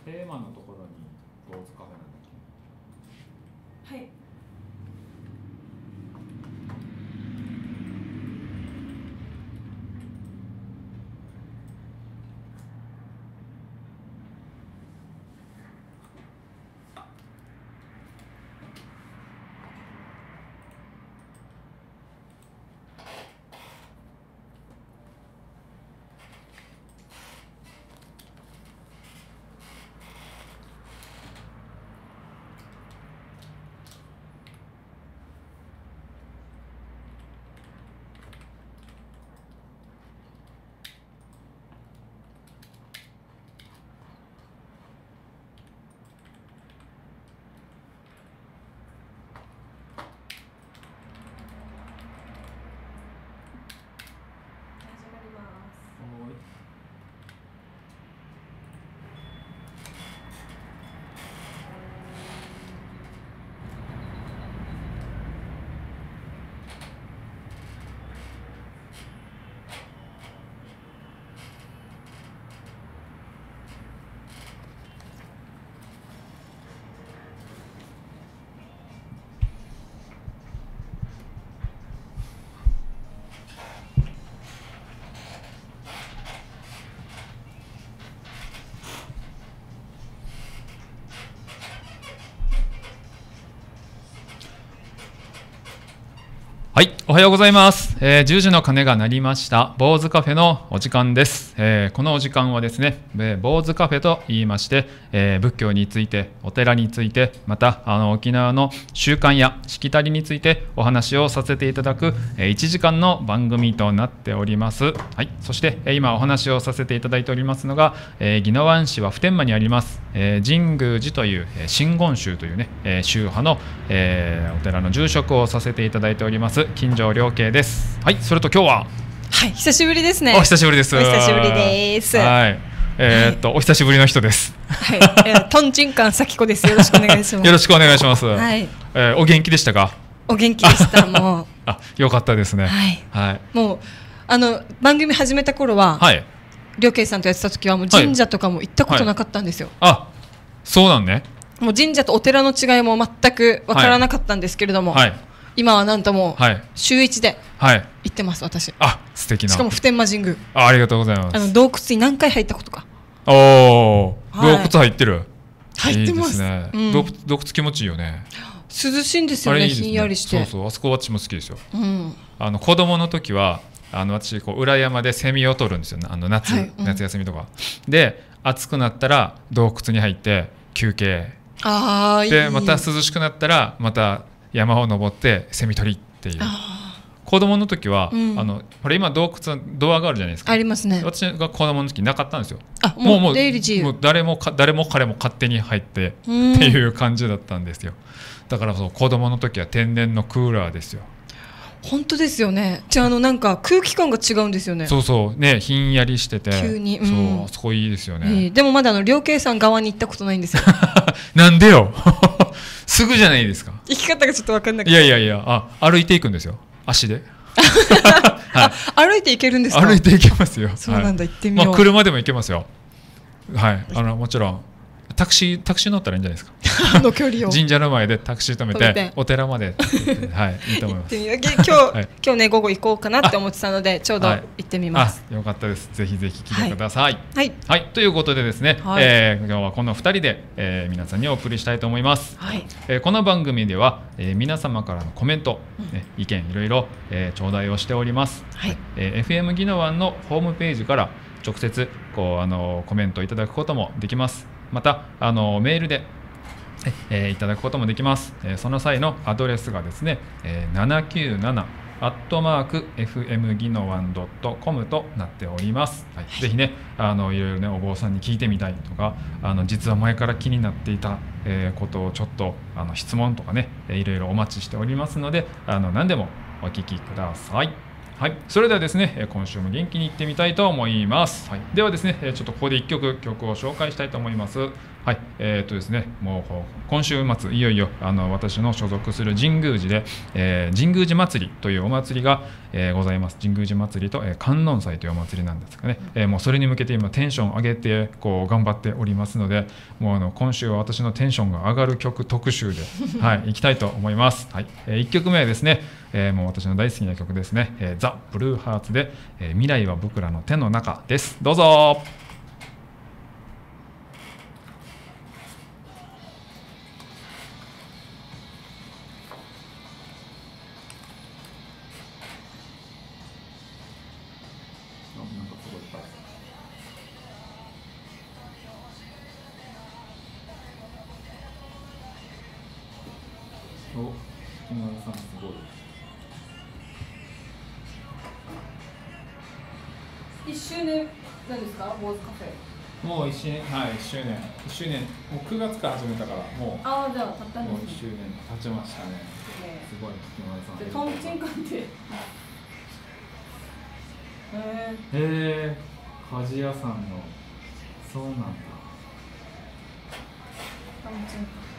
テーマのところに坊主カフェなんだっけ。 はい。 はい、おはようございます。10時の鐘が鳴りました坊主カフェのお時間です。このお時間はですね、坊主カフェと言いまして、仏教について、お寺について、また沖縄の習慣やしきたりについてお話をさせていただく1時間の番組となっております。はい、そして今お話をさせていただいておりますのが、宜野湾市は普天間にあります、神宮寺という真言宗というね、宗派の、お寺の住職をさせていただいております金城良慶です。はい、それと今日は久しぶりですね。 お久しぶりです。 お久しぶりです。 はい、お久しぶりの人です。 はい、トンチンカン咲子です。よろしくお願いします。 よろしくお願いします。 はい、 お元気でしたか？ お元気でした。もうよかったですね。 はい。もう番組始めた頃は、良慶さんとやってた時はもう神社とかも行ったことなかったんですよ。 あ、そうなんね。 もう神社とお寺の違いも全くわからなかったんですけれども、今はなんともう週1で行ってます、私。 あ、素敵な。 しかも普天間神宮。 ありがとうございます。 洞窟に何回入ったことか。 おお、洞窟入ってる。 入ってます。 洞窟気持ちいいよね。 涼しいんですよね、ひんやりして。 そうそう、あそこ私も好きですよ。子供の時は私裏山でセミを取るんですよ。夏休みとかで、暑くなったら洞窟に入って休憩で、また涼しくなったらまた山を登ってセミ取りっていう。子供の時はこれ今洞窟のドアがあるじゃないですか。 ありますね。 私が子供の時なかったんですよ。 もう出入り自由。 もう誰も彼も勝手に入ってっていう感じだったんですよ。だから子供の時は天然のクーラーですよ。 本当ですよね。じゃあなんか空気感が違うんですよね。 そうそうね、ひんやりしてて急に、 そう、あそこいいですよね。 でもまだ良慶さん側に行ったことないんですよ。 なんでよ。すぐじゃないですか。 行き方がちょっと分かんなくて。 いや、歩いていくんですよ、足で。 歩いて行けるんですか？ 歩いて行けますよ。 そうなんだ、行ってみよう。 車でも行けますよ。はい、もちろんタクシー乗ったらいいんじゃないですか。 距離を神社の前でタクシー止めてお寺までいいと思います。 今日ね、午後行こうかなって思ってたので、ちょうど行ってみます。 よかったです。ぜひぜひ来てください。はい、ということでですね、今日はこの2人で皆さんにお送りしたいと思います。この番組では皆様からのコメント、意見いろいろ頂戴をしております。FM 宜野湾のホームページから直接コメントいただくこともできます。またメールでいただくこともできます。その際のアドレスがですね、797@fmginowan.com となっております。ぜひね、いろいろね、お坊さんに聞いてみたいとか、実は前から気になっていたことをちょっと質問とかね、いろいろお待ちしておりますので、何でもお聞きください。はい、それではですね、今週も元気にいってみたいと思います。ではですね、ちょっとここで1曲を紹介したいと思います。 はい、ですね、もう今週末いよいよ私の所属する神宮寺で、神宮寺祭りというお祭りが、ございます。神宮寺祭りと、観音祭というお祭りなんですがね、もうそれに向けて今テンション上げてこう頑張っておりますので、もう今週は私のテンションが上がる曲特集で、はい、いきたいと思います。はい、1曲目はですね、もう私の大好きな曲ですね、ザ・ブルーハーツで、未来は僕らの手の中です。どうぞ。今田さんすごい。 1周年なんですか、坊主カフェ。 もう1周年、はい、1周年、1周年、もう9月から始めたから、もう。 ああ、じゃあ、たったんですね。 もう1周年経ちましたね。すごい、今田さん。 で、トンチンカンって。 鍛冶屋さんの。そうなんだ。 トンチンカン。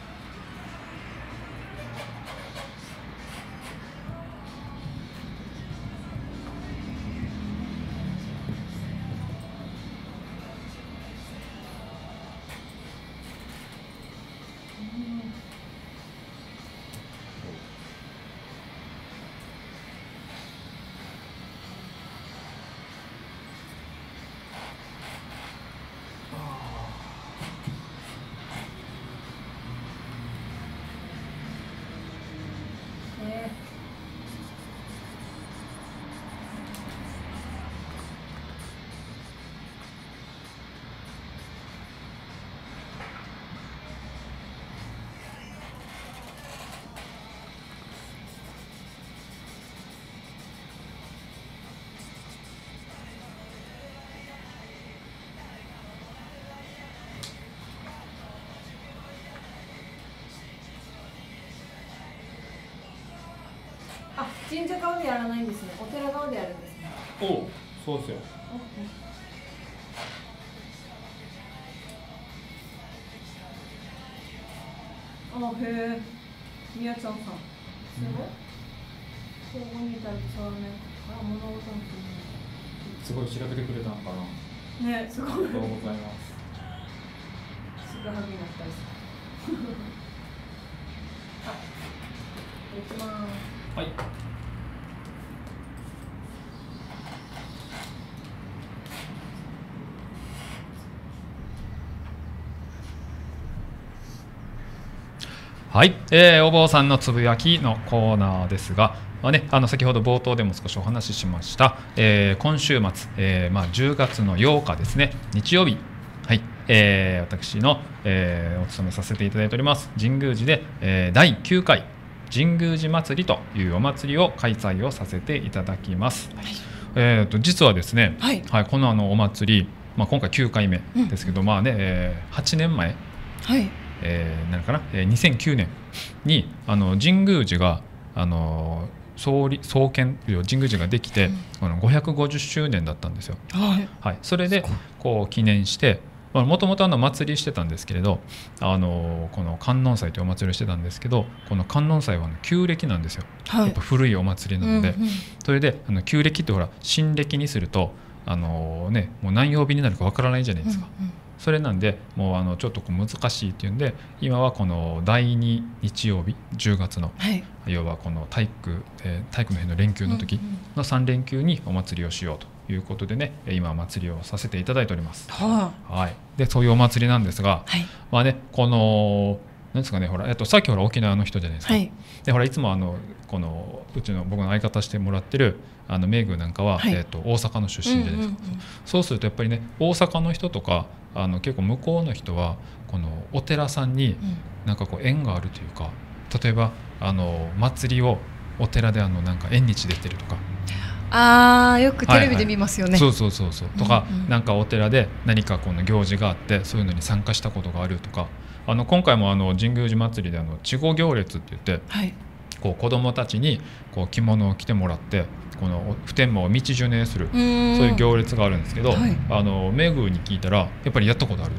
神社側でやらないんですね。お寺側でやるんですね。 お、そうですよ。 あ、へえ。みやちゃんさん。すごい。ここにいたら触らない。あ、物事のすごい調べてくれたのかな。 ね、すごい。 ありがとうございます。 すぐはぎになったりする。あ、行きます。 はい。はい、お坊さんのつぶやきのコーナーですが、先ほど冒頭でも少しお話ししました、今週末、10月の8日ですね、日曜日、はい、私の、お勤めさせていただいております神宮寺で、第9回神宮寺祭りというお祭りを開催をさせていただきます。はい、実はですね、はいはい、このお祭り、今回9回目ですけど、8年前、はいなのかな、2009年に神宮寺が創建神宮寺ができて、550周年だったんですよ。はいはい、それでこう記念してもともと祭りしてたんですけれどこの観音祭というお祭りをしてたんですけど、この観音祭は旧暦なんですよ。はい、やっぱ古いお祭りなので、それで旧暦ってほら新暦にするともう何曜日になるかわからないじゃないですか。それなんでもうちょっと難しいっていうんで、今はこの第2日曜日10月の、はい、要はこの体育の日の連休の時の3連休にお祭りをしようということでね、今お祭りをさせていただいております。はい、でそういうお祭りなんですが、はい、このなんですかね、ほらさっきほら沖縄の人じゃないですか。はい、でほらいつもこの僕の相方してもらってるメグなんかは、はい、大阪の出身じゃないですか。そうするとやっぱりね、大阪の人とか結構向こうの人はこのお寺さんになんかこう縁があるというか、例えば祭りをお寺でなんか縁日出てるとか、 よくテレビで見ますよね。 そうとか、なんかお寺で何かこの行事があってそういうのに参加したことがあるとか、今回も神宮寺祭りで稚児行列って言って、はい、こう子どもたちにこう着物を着てもらってこの普天間を道巡礼する、そういう行列があるんですけど、はい、メグに聞いたらやっぱりやったことある。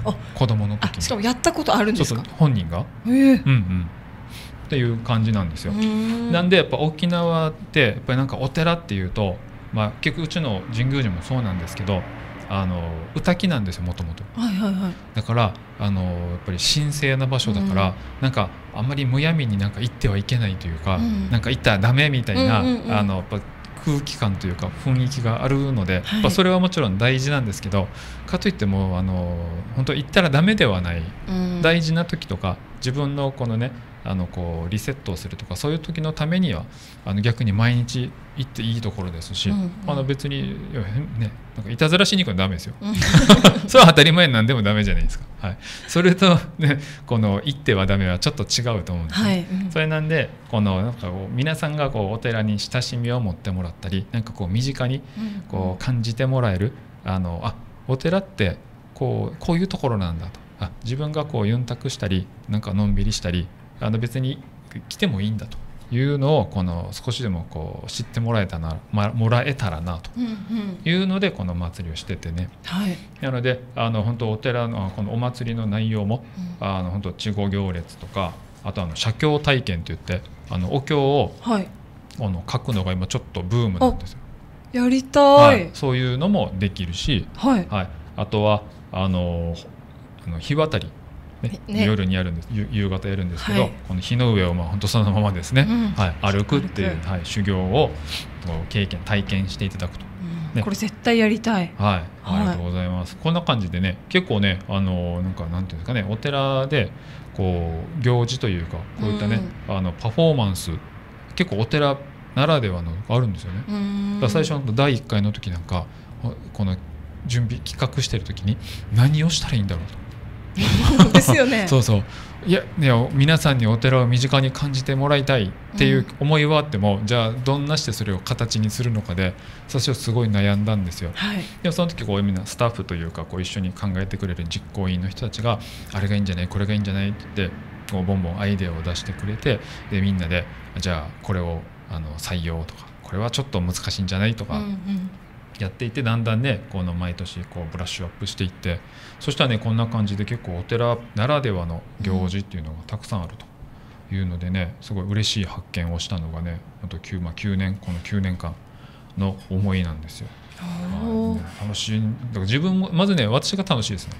子供の時に。 しかもやったことあるんですか？ そうそう、本人が、っていう感じなんですよ。なんでやっぱ沖縄ってやっぱりなんかお寺っていうと、結局うちの神宮寺もそうなんですけど、歌木なんですよ、もともと。だからやっぱり神聖な場所だから、なんかあんまりむやみになんか行ってはいけないというか、なんか行ったらダメみたいな、やっぱ空気感というか雰囲気があるので、それはもちろん大事なんですけど、かといっても本当行ったらダメではない、大事な時とか自分のこのねこうリセットをするとか、そういう時のためには逆に毎日行っていいところですし、別にね、なんかいたずらしに行くのはダメですよそれは当たり前なんでもダメじゃないですか、それと、ね、この行ってはダメはちょっと違うと思うんですね、それなんでなんかこう皆さんがこうお寺に親しみを持ってもらったり、なんかこう身近にこう感じてもらえる、お寺ってこういうところなんだと、自分がこうユンタクしたりなんかのんびりしたり別に来てもいいんだというのを少しでもこう知ってもらえたらなというのでこの祭りをしててね、なので本当お寺のこのお祭りの内容も、本当稚児行列とか、あと写経体験といってお経を、書くのが今ちょっとブームなんですよ。 やりたい、 そういうのもできるし、あとは日渡り夜にやるんです、夕方やるんですけど、この火の上を本当そのままですね、歩くっていう、修行を体験していただくと、 これ絶対やりたい。 ありがとうございます。こんな感じでね、結構ねなんていうんですかね、お寺でこう行事というかこういったね、パフォーマンス結構お寺ならではのあるんですよね。だから最初の第1回の時なんかこの準備企画してる時に何をしたらいいんだろうとですよねいや皆さんにお寺を身近に感じてもらいたいっていう思いはあっても、じゃあどんなしてそれを形にするのかで最初すごい悩んだんですよ、でもその時こうみんなスタッフというかこう一緒に考えてくれる実行委員の人たちがあれがいいんじゃないこれがいいんじゃないって言ってこうボンボンアイデアを出してくれて、でみんなでじゃあこれを採用とかこれはちょっと難しいんじゃないとか、やっていってだんだんねこの毎年こうブラッシュアップしていって、そしたらねこんな感じで結構お寺ならではの行事っていうのがたくさんあるというのでね、すごい嬉しい発見をしたのがねあと9年この9年間の思いなんですよ。楽しい。だから自分もまずね私が楽しいですね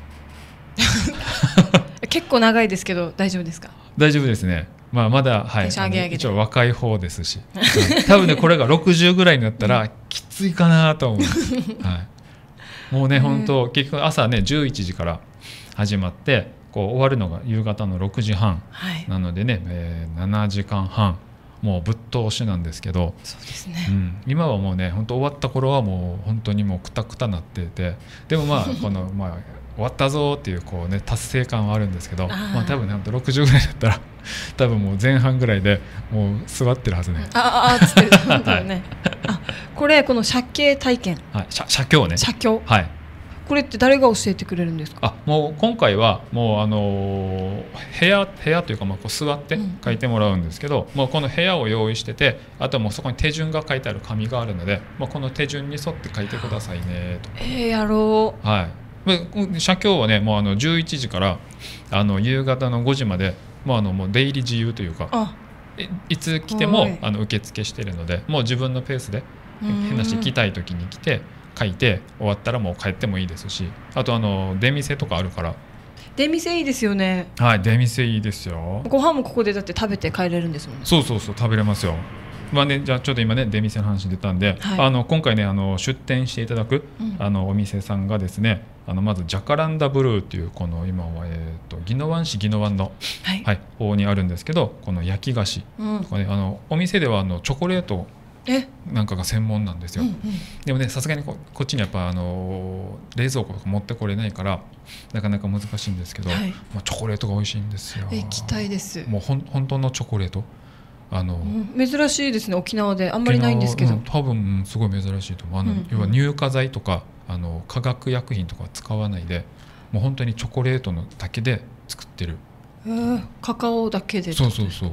結構長いですけど大丈夫ですか？大丈夫ですね。まだ、一応若い方ですし多分ねこれが60ぐらいになったらきついかなと思う、もうね本当結局朝ね11時から始まってこう終わるのが夕方の6時半なのでね、7時間半もうぶっ通しなんですけど、 そうですね、 今はもうね本当終わった頃はもう本当にもうクタクタなってて、でもこの終わったぞっていうこうね達成感はあるんですけど、多分ね60ぐらいだったら多分もう前半ぐらいでもう座ってるはずね。 つってる本当ね。この写経体験。 写経ね。 写経。これって誰が教えてくれるんですか？ もう今回はもう部屋というかこう座って書いてもらうんですけど、もうこの部屋を用意してて、あともうそこに手順が書いてある紙があるので、この手順に沿って書いてくださいねと。 やろう。 写経はねもう11時から夕方の5時までもう出入り自由というか、いつ来ても受付してるので、もう自分のペースで変なし来たい時に来て書いて終わったらもう帰ってもいいですし、あと出店とかあるから。 出店いいですよね。 出店いいですよ。 ご飯もここでだって食べて帰れるんですもんね。 そう食べれますよ。じゃあちょっと今ね出店の話出たんで、今回ね出店していただく、お店さんがですねまずジャカランダブルーっていうこの今は宜野湾市宜野湾の、方にあるんですけど、この焼き菓子とかね、お店ではチョコレートなんかが専門なんですよ、でもねさすがにこっちにやっぱ冷蔵庫とか持ってこれないからなかなか難しいんですけど、チョコレートが美味しいんですよ。 行きたいです。 もう本当のチョコレート珍しいですね。沖縄であんまりないんですけど、 多分すごい珍しいと思う。要は乳化剤とか化学薬品とか使わないで、もう本当にチョコレートのだけで作ってる、 カカオだけで。 そう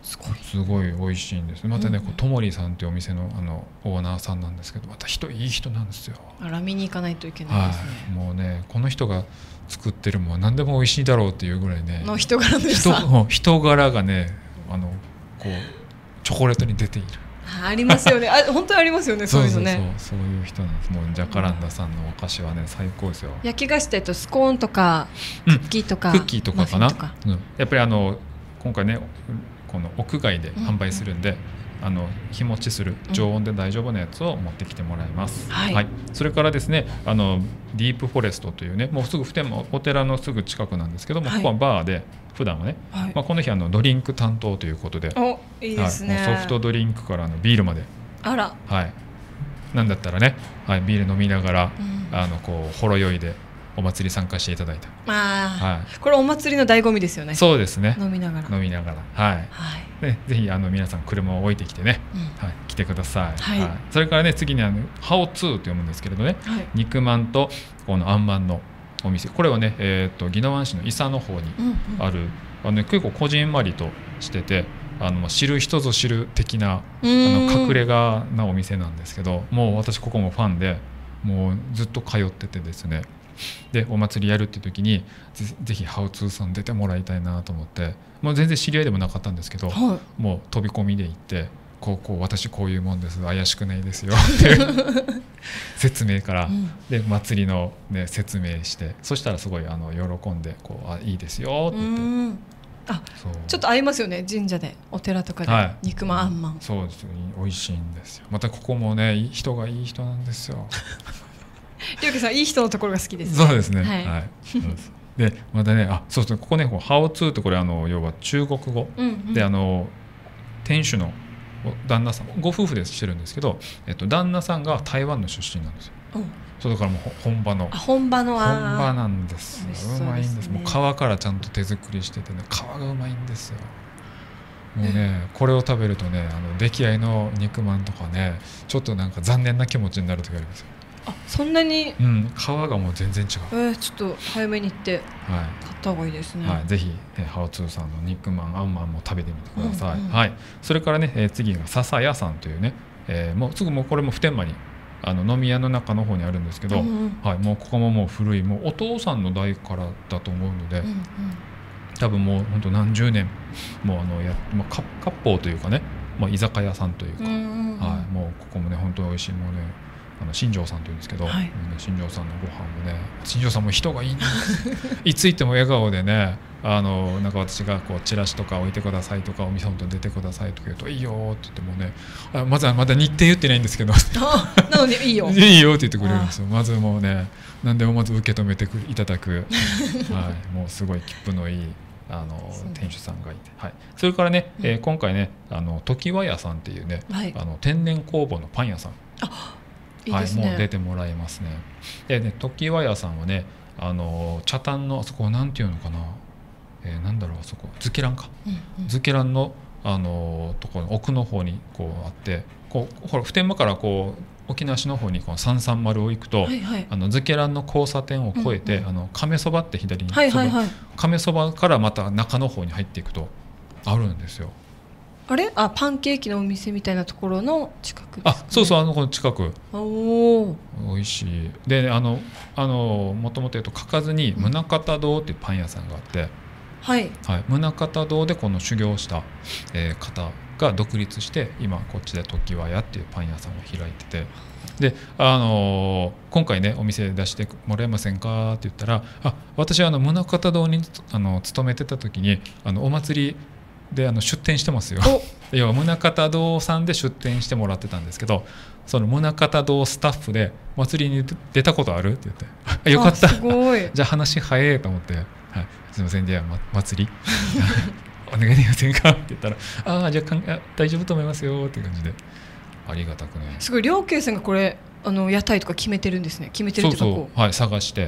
すごい美味しいんです。またね、ともりさんっていうお店のオーナーさんなんですけど、またいい人なんですよ。 見に行かないといけないですね。 もうね、この人が作ってるものは何でも美味しいだろうっていうぐらいね、 の人柄の良さ、 人柄がね、こうチョコレートに出ている。 ありますよね。本当にありますよね。そういうのね。 そういう人なんです。もうジャカランダさんのお菓子はね、最高ですよ。 焼き菓子ってスコーンとかクッキーとか、 クッキーとかかな。やっぱり今回ね、この屋外で販売するんで、日持ちする常温で大丈夫なやつを持ってきてもらいます。はい。それからですね、ディープフォレストというね、もうすぐ普天間お寺のすぐ近くなんですけども、ここはバーで普段はね、この日ドリンク担当ということで、 いいですね。 ソフトドリンクからビールまで、なんだったらね、ビール飲みながら、ほろ酔いでお祭り参加していただいた。 これお祭りの醍醐味ですよね。 そうですね。 飲みながら。ぜひ皆さん車を置いてきてね、来てください。それからね、次にハオツーと読むんですけれどね、肉まんとこのあんまんのお店、これはね、宜野湾市の伊佐の方にある、結構こじんまりとしてて、知る人ぞ知る的な隠れ家なお店なんですけど、もう私ここもファンで、もうずっと通っててですね、でお祭りやるって時にぜひハウツーさん出てもらいたいなと思って、もう全然知り合いでもなかったんですけど、もう飛び込みで行って、私こういうもんです、怪しくないですよって説明から、で祭りの、ね、説明して、そしたらすごい喜んでいいですよって言って。 ちょっと合いますよね、神社でお寺とかで、肉まんあんまん。 そうですよ、美味しいんですよ。またここもね、人がいい人なんですよ。 りょうけさん、いい人のところが好きですね。そうですね。でまたね、そうですね、ここね、ハオツーってこれ要は中国語で、店主の旦那さん、ご夫婦でしてるんですけど、旦那さんが台湾の出身なんですよ。そうだからもう本場なんですよ。うまいんです。もう皮からちゃんと手作りしててね、皮がうまいんですよ。もうね、これを食べるとね、出来合いの肉まんとかね、ちょっとなんか残念な気持ちになる時ありますよ。 そんなに、 皮がもう全然違う。 ちょっと早めに行って買った方がいいですね。 ぜひハオツーさんの肉まんあんまんも食べてみてください。それからね、次が笹屋さんというね、もうすぐもうこれも普天間に飲み屋の中の方にあるんですけど、もうここももう古い、もうお父さんの代からだと思うので、多分もう本当何十年も割烹というかね、居酒屋さんというか、もうここもね本当に美味しい、もうね新庄さんというんですけど、新庄さんのご飯もね、新庄さんも人がいいんですいつ行っても笑顔でね、なんか私がチラシとか置いてくださいとか、お店本当に出てくださいとか言うと、いいよって言ってもね、まだ日程言ってないんですけどなのにいいよいいよって言ってくれるんですよ。まずもうね、何でもまず受け止めていただくもうすごい切符のいい店主さんがいて、それからね、今回ね、常盤屋さんっていうね、天然酵母のパン屋さん、もう出てもらいますね。でね、常盤屋さんはね、茶炭のあそこなんていうのかな、なんだろう、あそこ漬け卵か、漬け卵のところの奥の方にあって、ほら普天間から沖縄市の方に330を行くと、漬け卵の交差点を越えて、亀そばって左に、亀そばからまた中の方に入っていくとあるんですよ。 パンケーキのお店みたいなところの近くですかね。 そうそう、この近く。美味しい。で、もともと書かずに宗像堂っていうパン屋さんがあって、宗像堂でこの修行した、方が独立して、今こっちで常盤屋っていうパン屋さんを開いてて、で、今回ねお店出してもらえませんかって言ったら、私宗像堂に勤めてた時にお祭りで出店してますよ。要は宗像堂さんで出店してもらってたんですけど、その宗像堂スタッフで祭りに出たことあるって言って、よかった、 すごいじゃあ話早いと思って、すみません、じゃあ祭りお願いできませんかって言ったら、じゃあ大丈夫と思いますよっていう感じで、ありがたくね。 すごい、両慶さんがこれ屋台とか決めてるんですね。決めてるっていうか、 探して、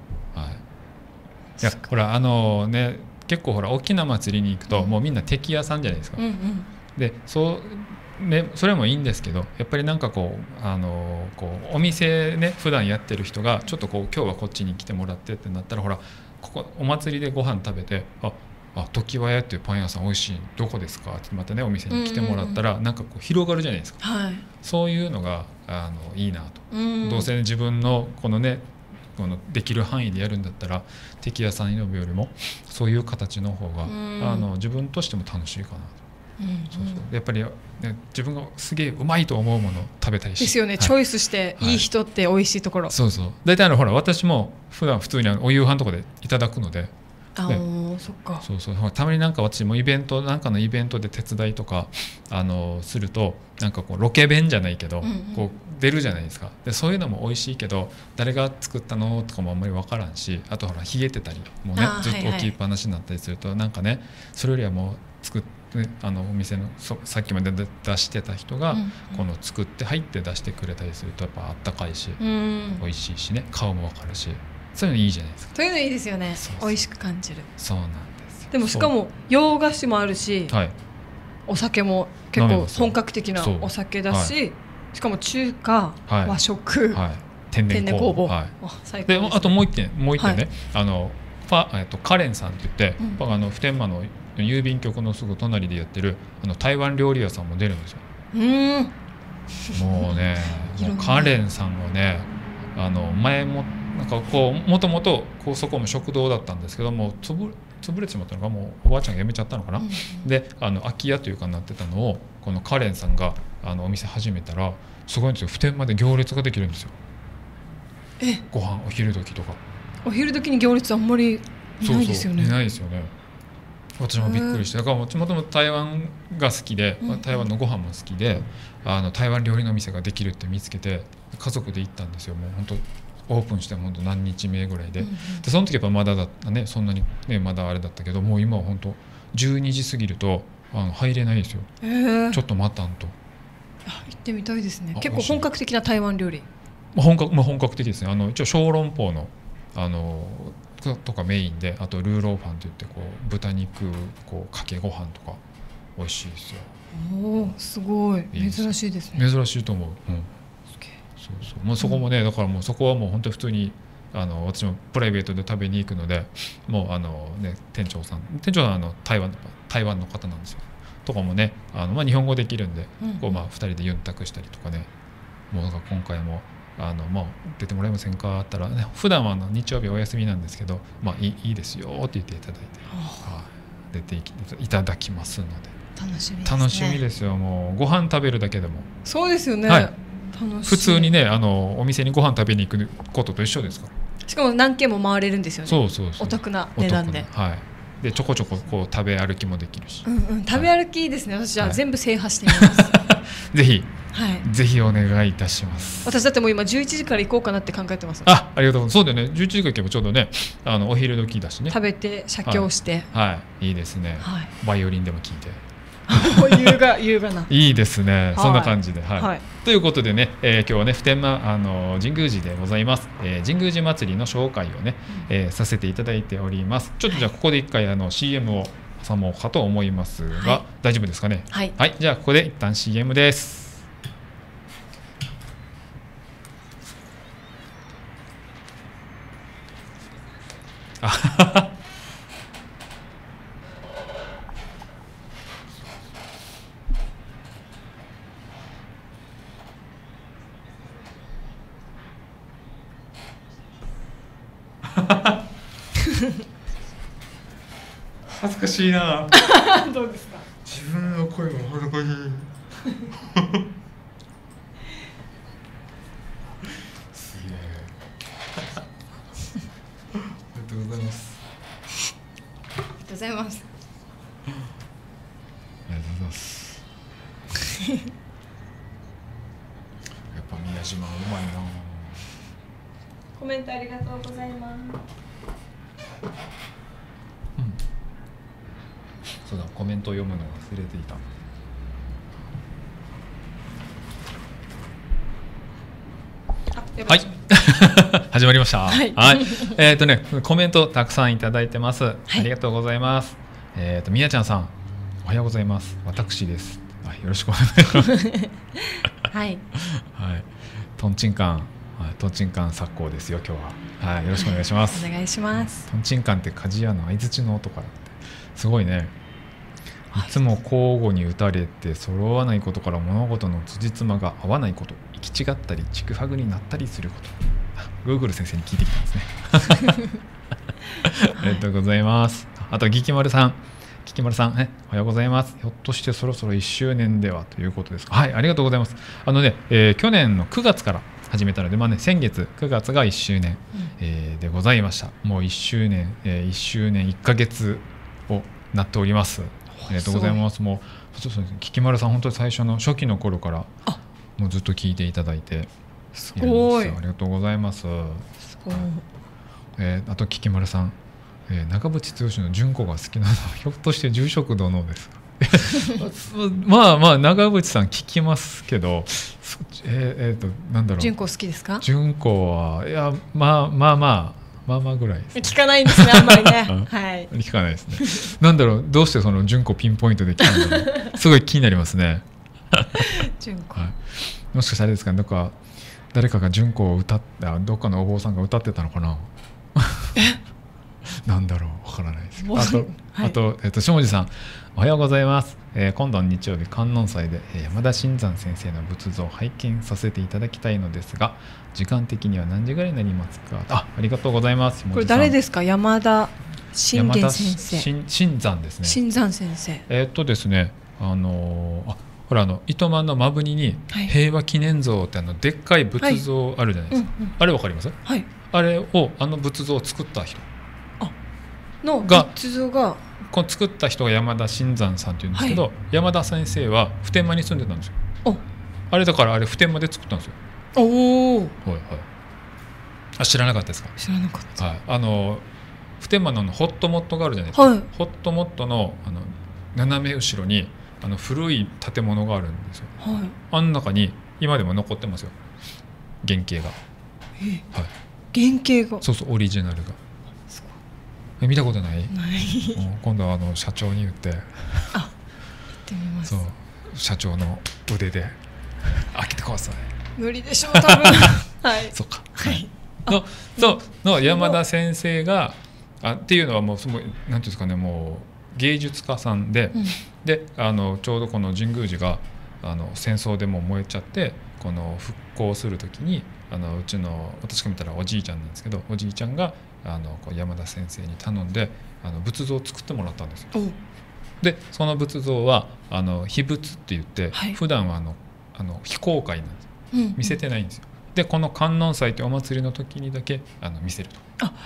いやほらね、結構ほら大きな祭りに行くと、もうみんな敵屋さんじゃないですか。でそれもいいんですけど、やっぱりなんかお店ね普段やってる人がちょっと今日はこっちに来てもらってってなったら、ほらここお祭りでご飯食べて、 常盤屋っていうパン屋さん美味しいどこですかってまたねお店に来てもらったら、なんかこう広がるじゃないですか、 はい、 そういうのがいいなと、どうせ、ね、自分のこのねこのできる範囲でやるんだったら敵屋さん呼ぶよりもそういう形の方が、自分としても楽しいかなと。そうそうやっぱり、ね、自分がすげえうまいと思うものを食べたいしですよね、はい、チョイスしていい人って美味しいところ、 そうそう大体ほら私も普段普通にお夕飯とかでいただくので、 そっかそうそうたまになんか私もなんかのイベントで手伝いとかするとなんかこうロケ弁じゃないけど、こう出るじゃないですか。でそういうのも美味しいけど誰が作ったのとかもあんまり分からんし、あとほら冷えてたりもうねずっと置きっぱなしになったりすると、なんかねそれよりはもう作ってお店のさっきまで出してた人がこの作って入って出してくれたりするとやっぱあったかいし、美味しいしね顔も分かるし、そういうのいいじゃないですか。 そういうのいいですよね。美味しく感じる。 そうなんですよ。 でもしかも洋菓子もあるし、はい、お酒も結構本格的なお酒だし、はい、しかも中華、はい、和食、はい、天然酵母、はい、最高ですね。であともう一点ね、はい、カレンさんって言って、普天間の郵便局のすぐ隣でやってる台湾料理屋さんも出るんですよ。もうねもうカレンさんはね前もなんかこうもともとそこも食堂だったんですけども潰れてしまったのか、もうおばあちゃんが辞めちゃったのかな、で空き家というかなってたのをこのカレンさんがお店始めたらすごいんですよ。普天間で行列ができるんですよ。ご飯お昼時とか。お昼時に行列あんまりいないですよね。 いないですよね。私もびっくりして、だからもともと台湾が好きで、台湾のご飯も好きで台湾料理の店ができるって見つけて家族で行ったんですよ。もう本当オープンして本当何日目ぐらいで、でその時やっぱまだだったね、そんなにねまだあれだったけど、もう今は本当12時過ぎると入れないですよ。ちょっと待たんと。 行ってみたいですね。結構本格的な台湾料理。 本格的ですね。一応小籠包のとかメインで、あとルーローファンといってこう豚肉こうかけご飯とか美味しいですよ。 すごい珍しいですね。 珍しいと思う。そうもうそこもね、だからもうそこはもう本当に普通に私もプライベートで食べに行くので、もうね店長さんは台湾の方なんですよ。とかもね日本語できるんで、こう2人でユンタクしたりとかね、もうなんか今回も出てもらえませんかって言ったら、ね、普段は日曜日お休みなんですけど、いいですよって言っていただいて、出ていただきますので楽しみですね。 楽しみですよ。もうご飯食べるだけでもそうですよね、 はい、普通にねお店にご飯食べに行くことと一緒ですから。 しかも何軒も回れるんですよね。そうお得な値段で、 はい、でちょこちょここう食べ歩きもできるし、 食べ歩きいいですね。私は全部制覇してみます、 ぜひぜひお願いいたします。 私だってもう今11時から行こうかなって考えてます。 ありがとうございます。そうだよね、11時から行けばちょうどねお昼時だしね、 食べて写経して、 いいですね、バイオリンでも聴いて優雅な。 いいですね、そんな感じで、ということでね、今日はね普天間神宮寺でございます、神宮寺祭りの紹介をね、させていただいております。ちょっとじゃあここで一回CM を挟もうかと思いますが、大丈夫ですかね。はい、じゃあここで一旦 CM です。恥ずかしいな。 どうですか。 自分の声も恥ずかしい。すげえ。ありがとうございます。 ありがとうございます。 ありがとうございます。やっぱ宮島うまいな。 コメントありがとうございます。 そうだ、コメントを読むの忘れていた。はい始まりました。はい、コメントたくさんいただいてます。ありがとうございます。みやちゃんさん、おはようございます。私です。よろしくお願いします。 はい。 トンチンカン作工ですよ今日は。よろしくお願いします。 お願いします。 トンチンカンって鍛冶屋の相槌の音からってすごいね。いつも交互に打たれて揃わないことから物事の辻褄が合わないこと、行き違ったりちくはぐになったりすること。Google 先生に聞いてきたんですね。ありがとうございます。あと、ぎきまるさん、おはようございます。ひょっとしてそろそろ1周年ではということですか。はい、ありがとうございます。去年の9月から始めたので、先月9月が1周年、でございました。もう1周年、1周年1ヶ月をなっております。ありがとうございます。もうききまるさん、本当に最初の初期の頃からもうずっと聞いていただいて、 すごい、 ありがとうございます。 すごい。 あとききまるさん、長渕剛の純子が好きなのはひょっとして住職殿ですか。まあ長渕さん聞きますけど、なんだろう。 純子好きですか？ 純子はいやまあぐらいです、 聞かないんですね、あんまりね。はい。 聞かないですね。なんだろう、どうしてその純子ピンポイントで聞くんだろう。すごい気になりますね。 純子、 もしかしたらあれですかね、誰かが純子を歌った、どっかのお坊さんが歌ってたのかな。なんだろう、わからないですけど。あと、下地さん、おはようございます。今度の日曜日、観音祭で山田新山先生の仏像を拝見させていただきたいのですが、時間的には何時ぐらいになりますか。ありがとうございます。 これ誰ですか？山田新山先生。 新山ですね。 新山先生。 ですね、ほら糸満の摩文仁に平和記念像ってでっかい仏像あるじゃないですか。あれわかります？ はい。 あれを仏像を作った人の仏像が作った人が山田新山さんっていうんですけど、山田先生は普天間に住んでたんですよ。あれだから普天間で作ったんですよ。 おお。はいはい。知らなかったですか？ 知らなかった。 はい。普天間のホットモットがあるじゃないですか。ホットモットの斜め後ろに古い建物があるんですよ。あの中に今でも残ってますよ。原型が。 原型が。 そうそう、オリジナルが。見たことない？今度は社長に言って。行ってみます。 そう、社長の腕で開けてください。 無理でしょう、多分。はい。 そっか。はい。の山田先生がっていうのはもうなんていうんですかね、もう芸術家さんで、でちょうどこの神宮寺が戦争でも燃えちゃって、この復興するときにうちの私が見たらおじいちゃんなんですけど、おじいちゃんが山田先生に頼んで仏像を作ってもらったんですよ。でその仏像は秘仏って言って、普段は非公開なんですよ。見せてないんですよ。でこの観音祭というお祭りの時にだけ見せると。はい、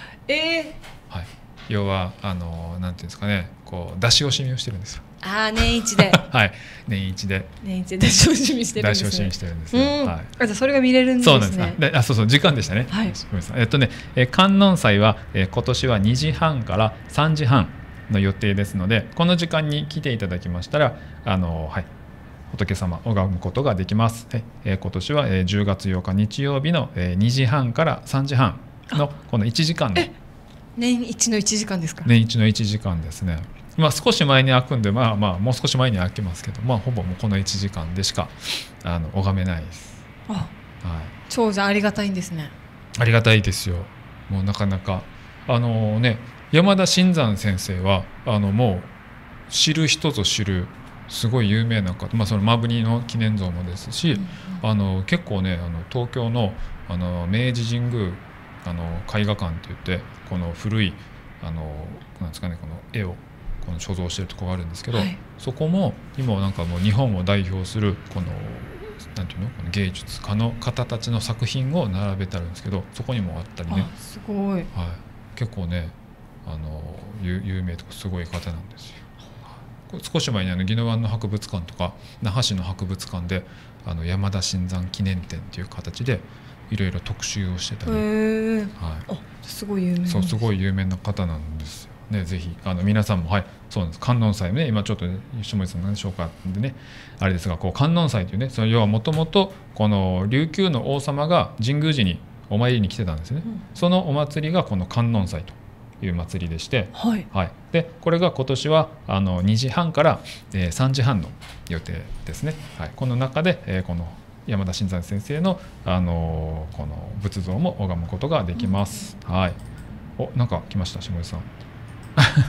要はなんていうんですかね、こう出し惜しみをしてるんですよ。 年一で。 はい、年一で出し惜しみしてるんですね。 出し惜しみしてるんですよ。はい。 じゃそれが見れるんですね。 そうなんです。そう時間でしたね。はい。ごめんなさい。観音祭は今年は2時半から3時半の予定ですので、この時間に来ていただきましたら仏様を拝むことができます。今年は10月8日日曜日の2時半から3時半のこの1時間の。 年一の1時間ですか？ 年一の1時間ですね。少し前に開くんで、もう少し前に開けますけど、ほぼもうこの1時間でしか拝めないです。 超ありがたいんですね。 ありがたいですよ。もうなかなか山田新山先生はもう知る人ぞ知るすごい有名な方、その摩文仁の記念像もですし、結構ね東京の明治神宮絵画館といってこの古いなんですかね、この絵を所蔵しているところがあるんですけど、そこも今はなんかもう日本を代表するなんていうの、この芸術家の方たちの作品を並べてあるんですけど、そこにもあったりね。 すごい。 結構ね有名とかすごい方なんですよ。少し前に宜野湾の博物館とか那覇市の博物館で山田新山記念展という形でいろいろ特集をしてたり、 すごい有名。 そう、すごい有名な方なんですよね。ぜひ皆さんも、そうなんです。観音祭ね、今ちょっと下地さん何でしょうかでね、あれですが、観音祭というね、その要はもともとこの琉球の王様が神宮寺にお参りに来てたんですね。そのお祭りがこの観音祭という祭りでして、でこれが今年は2時半から3時半の予定ですね。この中でこの山田新山先生のこの仏像も拝むことができます。なんか来ました、下地さん。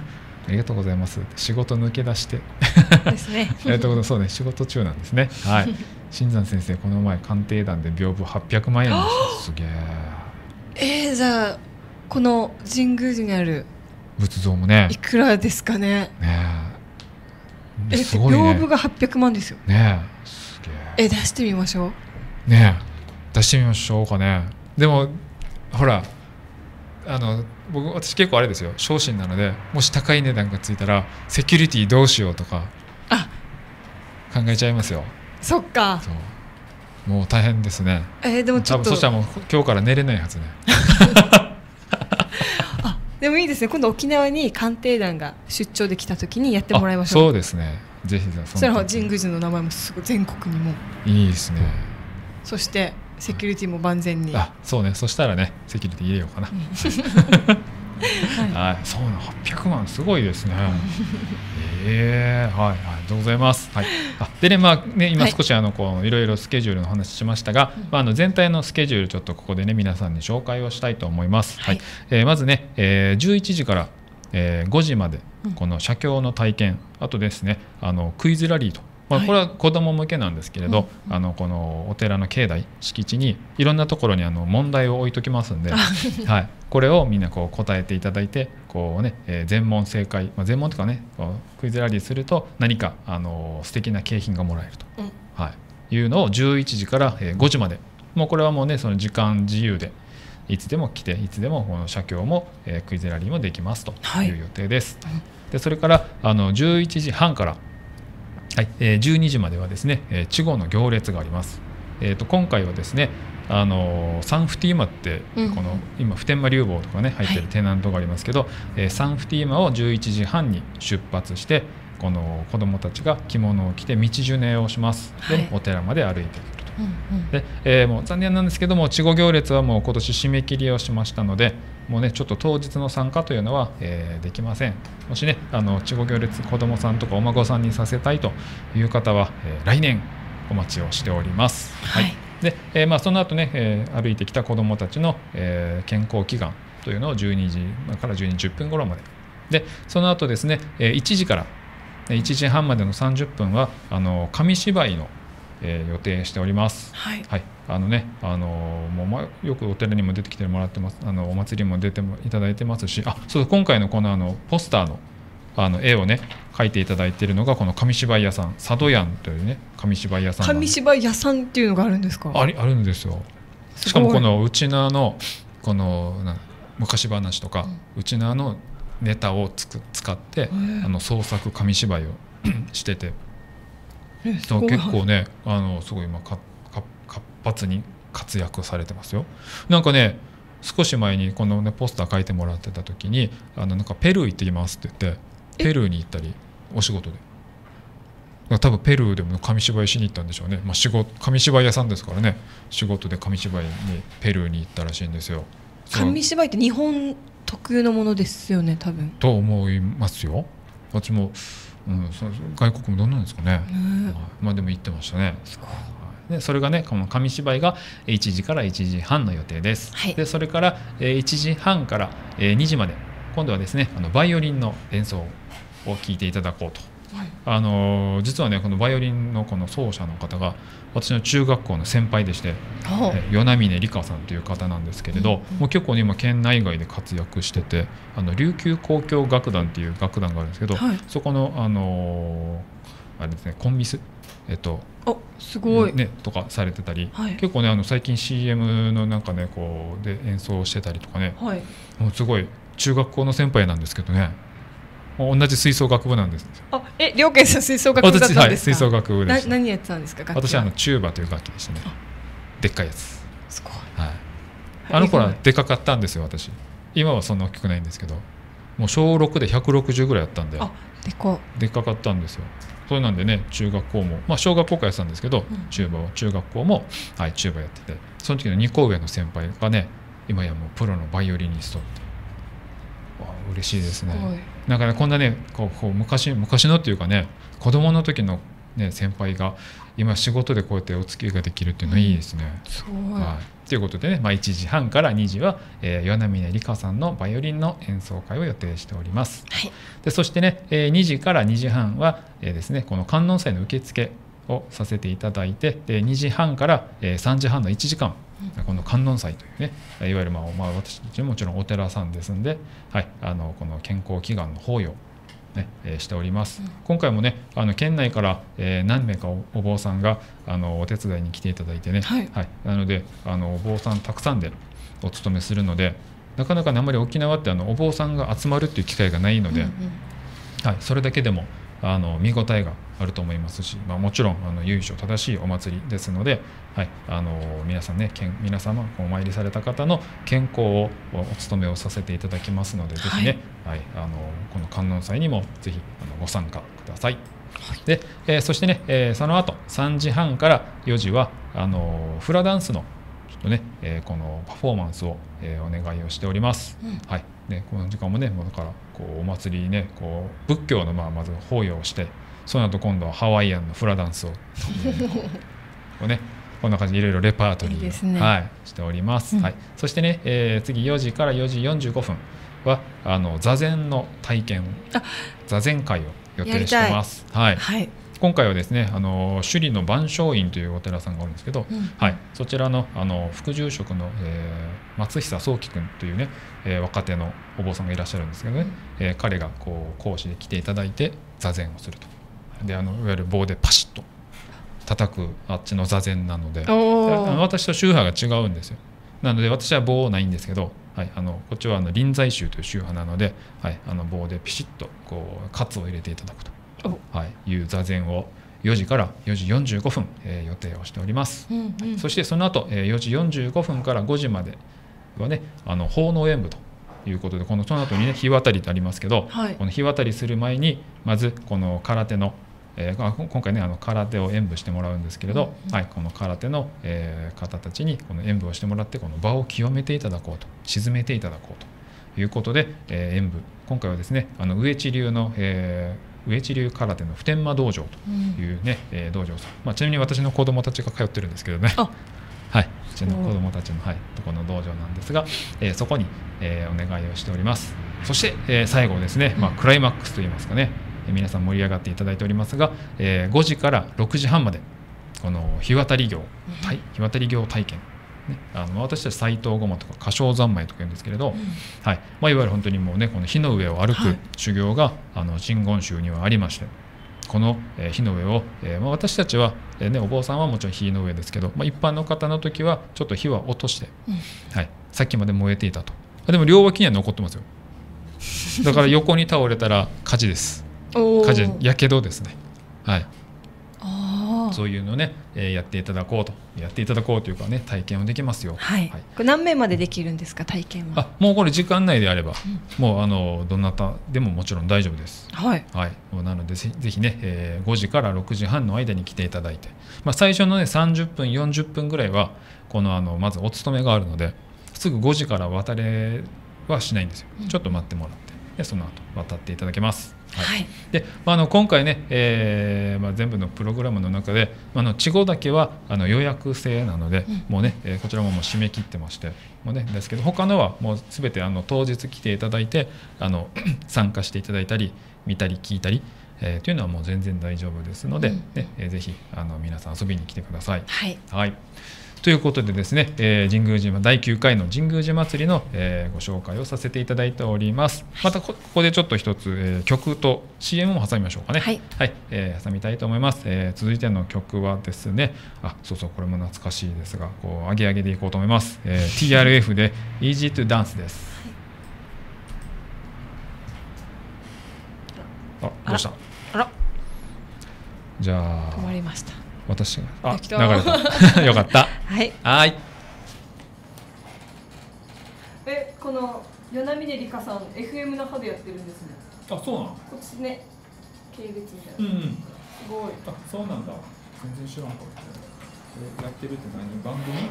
ありがとうございます。仕事抜け出してですね。 ありがとうございます。そうね、仕事中なんですね。はい。新山先生、この前鑑定団で屏風800万円でした。すげえ。 じゃあこの神宮寺にある仏像もね。 いくらですかね。 すごいね。 屏風が800万ですよ。 ねえ。すげえ。 出してみましょう。 ねえ。出してみましょうかね。でもほら。私結構あれですよ、小心なので、もし高い値段がついたらセキュリティどうしようとか考えちゃいますよ。 そっか。 もう大変ですね。 でもちょっとそしたらもう今日から寝れないはずねでもいいですね。今度沖縄に鑑定団が出張で来た時にやってもらいましょう。 そうですね、ぜひ。 そしたら神宮寺の名前もすごい全国にもいいですね。 そしてセキュリティも万全に。 そうね。そしたらね、セキュリティ入れようかな。はい、そうな、800万すごいですね。はい、ありがとうございます。はい。でね、今少しいろいろスケジュールの話しましたが、全体のスケジュールちょっとここでね皆さんに紹介をしたいと思います。はい。まずね、11時から5時までこの写経の体験、あとですね、クイズラリーと。これは子ども向けなんですけれど、このお寺の境内敷地にいろんなところに問題を置いときますんで、はい、これをみんな答えていただいて全問正解、全問とかねクイズラリーすると何か素敵な景品がもらえると、いうのを11時から5時まで、もうこれはもうねその時間自由でいつでも来ていつでもこの写経もクイズラリーもできますという予定です。でそれから11時半から12時まではですね、稚語の行列があります。今回はですね、サンフティーマってこの今普天間流房とかね入ってるテナントがありますけど、サンフティーマを11時半に出発して、この子どもたちが着物を着て道巡礼をします。で、お寺まで歩いてくると。で、もう残念なんですけども、稚語行列はもう今年締め切りをしましたので、もうねちょっと当日の参加というのは、できません。もしね稚語行列子どもさんとかお孫さんにさせたいという方は、来年お待ちをしております。で、その後ね、歩いてきた子どもたちの、健康祈願というのを12時から12時10分頃まで。でその後ですね、1時から1時半までの30分は紙芝居の予定しております。もうよくお寺にも出てきてもらってます。お祭りも出てもいただいてますし、そう今回のこのポスターの絵をね描いていただいているのがこの紙芝居屋さん、佐渡屋というね紙芝居屋さん。 紙芝居屋さんっていうのがあるんですか？ あるんですよ。しかもこの内縄のこの昔話とか、内縄のネタを使って創作紙芝居をしてて。結構ねすごい今活発に活躍されてますよ。なんかね少し前にこの、ね、ポスター書いてもらってた時になんかペルー行ってきますって言ってペルーに行ったりお仕事で、多分ペルーでも紙芝居しに行ったんでしょうね。紙芝居屋さんですからね、仕事で紙芝居にペルーに行ったらしいんですよ。 紙芝居って日本特有のものですよね多分。 と思いますよ。私も外国もどんなんですかね。でも言ってましたね。でそれがねこの紙芝居が1時から1時半の予定です。でそれから1時半から2時まで今度はですねバイオリンの演奏を聴いていただこうと。実はねこのバイオリンのこの奏者の方が私の中学校の先輩でして、与那嶺理香さんという方なんですけれど、もう結構ね今県内外で活躍してて琉球交響楽団っていう楽団があるんですけど、そこのあれですねコンミスすごいねとかされてたり、結構ね最近 CM のなんかねこうで演奏してたりとかね、もうすごい中学校の先輩なんですけどね。同じ吹奏楽部なんです。 両家さん吹奏楽部だったんですか？ 私、吹奏楽部でした。 何やってたんですか？ 私はチューバという楽器でしたね。でっかいやつ。 すごい。 あの頃はでかかったんですよ私。今はそんな大きくないんですけど、もう小6で160ぐらいあったんで。でかかったんですよ。それなんでね中学校も小学校からやってたんですけど、チューバは中学校もチューバやってて、その時の2個上の先輩がね今やもうプロのバイオリニストって。嬉しいですね。なんかねこんなねこう昔のっていうかね子供の時のね、先輩が今仕事でこうやってお付き合いができるっていうのはいいですね。 そうはい、ということでね、1時半から2時は、与那嶺理香さんのバイオリンの演奏会を予定しております。 はい、 でそしてね、2時から2時半は、ですね、この観音祭の受付をさせていただいて、で2時半から、3時半の1時間、この観音祭というね、いわゆる、私たちももちろんお寺さんですんで、はい、この健康祈願の法要ね、しております。今回もね県内から、何名かお坊さんがお手伝いに来ていただいてね、 はいはい、なのでお坊さんたくさんでお勤めするので、なかなかあんまり沖縄ってお坊さんが集まるっていう機会がないので、はい、それだけでも見応えがあると思いますし、もちろん由緒正しいお祭りですので、はい、皆さんね皆様お参りされた方の健康をお務めをさせていただきますので、ぜひね、はい、この観音祭にもぜひご参加ください。で、そしてね、その後3時半から4時はフラダンスのちょっとね、このパフォーマンスを、お願いをしております。はいね、この時間もねだからお祭りにね仏教のまず法要をして、その後今度はハワイアンのフラダンスをね、こんな感じでいろいろレパートリーをいいですね、 はい、しております。はい、そしてね、次4時から4時45分は座禅の体験、座禅会を予定してます。はい、今回はですね首里の万松院というお寺さんがあるんですけど、はい、そちらの副住職の、松久宗樹君というね、若手のお坊さんがいらっしゃるんですけどね、彼が講師で来ていただいて座禅をすると。でいわゆる棒でパシッと叩くあっちの座禅なので、私と宗派が違うんですよ。なので私は棒ないんですけど、はい、こっちは臨済宗という宗派なので、はい、棒でピシッと喝を入れていただくと、はい、いう座禅を4時から4時45分、予定をしております。そしてその後、4時45分から5時まではね奉納演舞ということで、その後にね日渡りってありますけど、 はい、 この日渡りする前にまずこの空手の今回ね空手を演舞してもらうんですけれど、はい、この空手の、方たちにこの演舞をしてもらって、この場を清めていただこうと、鎮めていただこうということで、演舞今回はですね上地流の、上地流空手の普天間道場というね、道場さん、ちなみに私の子供たちが通ってるんですけどね、はい、うちの子供たちの、はい、とこの道場なんですが、そこに、お願いをしております。そして、最後ですね、クライマックスといいますかね、皆さん盛り上がっていただいておりますが、5時から6時半までこの日渡り行、日渡り行体験、ね、私たち斎藤駒とか歌唱三昧とか言うんですけれど、はい、いわゆる本当にもうねこの火の上を歩く修行が、真言宗にはありまして、この火の上を、私たちは、お坊さんはもちろん火の上ですけど、一般の方の時はちょっと火は落として、はい、さっきまで燃えていたと。でも両脇には残ってますよ。だから横に倒れたら火事です。火事、やけどですね。はい。そういうのをね、やっていただこうというかね、体験をできますよ。 はい。これ何名までできるんですか、体験は？ もうこれ時間内であれば、もうどなたでももちろん大丈夫です。 はい。 はい。なのでぜひね、5時から6時半の間に来ていただいて、最初のね30分40分ぐらいはこのまずお勤めがあるので、すぐ5時から渡れはしないんですよ。ちょっと待ってもらって、でその後渡っていただけます。はい、で今回ね、全部のプログラムの中で稚語だけは予約制なので、もうね、こちらももう締め切ってましてもう、ね、ですけど他のはもう全て当日来ていただいて参加していただいたり見たり聞いたり、というのはもう全然大丈夫ですので、ぜひ皆さん遊びに来てください。 はい、 はい、ということでですね、神宮寺第9回の神宮寺祭りの、ご紹介をさせていただいております。またここでちょっと一つ、曲と CM も挟みましょうかね。はい、挟みたいと思います。続いての曲はですね、そうこれも懐かしいですが、上げ上げでいこうと思います。TRF で Easy to Dance です。どうした？じゃあ止まりました。 私が流れたよかったはい。 この与那嶺理香さん FM 那覇でやってるんですね。 そうなの？ こっちね、系列みたいな。すごい。 そうなんだ。全然知らんかった。やってるって何？番組？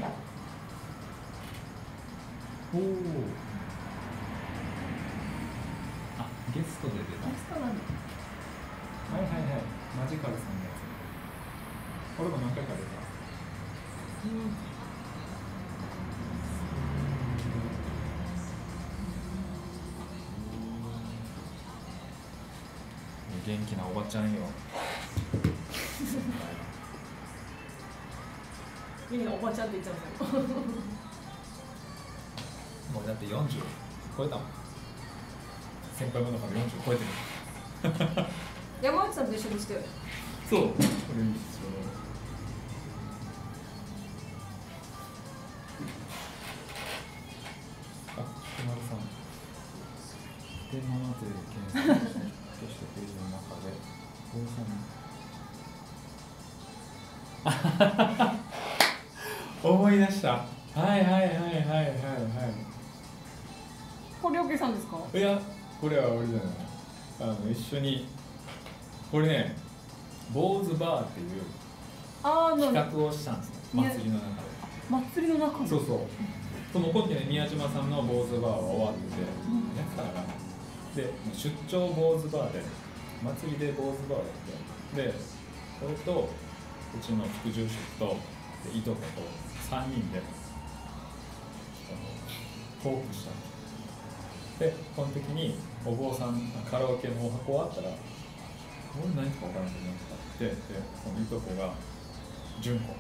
ゲストで出た。ゲストなんだ。はい。マジカルさんのやつ。 俺も何回か出た。元気なおばちゃんよ。 みんなおばちゃんって言っちゃうの。 もうだって40超えたもん。先輩もだから40超えてる。 山内さんと一緒にしてよ。 そう。これいいっすよ。あ、くまるさん。で、ママという検索としてページの中で、思い出した。はいはいはいはいはいはい。 これおけさんですか？ いや、これは俺じゃない。一緒に、これね、坊主バーっていう企画をしたんですよ。祭りの中で。 祭りの中で。 そうそう。その今期ね、宮島さんの坊主バーは終わってて、やってたから。で、出張坊主バーで、祭りで坊主バーやって、で、俺とうちの副住職とでいとこと3人でトークしたの。で、この時にお坊さんカラオケのお箱あったら、俺何か分からんけどなってで、そのいとこが純子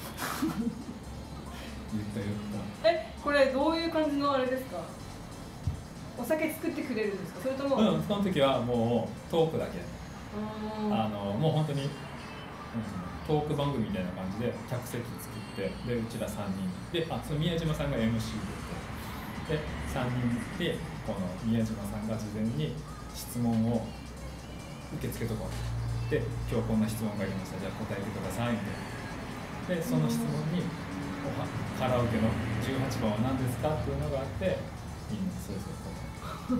言ったこれどういう感じのあれですか？お酒作ってくれるんですか？それとも、 その時はもうトークだけ、もう本当に、トーク番組みたいな感じで客席作ってでうちら3人でその宮島さんが MC で3人でこの宮島さんが事前に質問を受け付けとこうで今日こんな質問がありましたじゃあ答えてくださいみたいなでその質問にカラオケの18番は何ですかっていうのがあってみんなそれぞれ答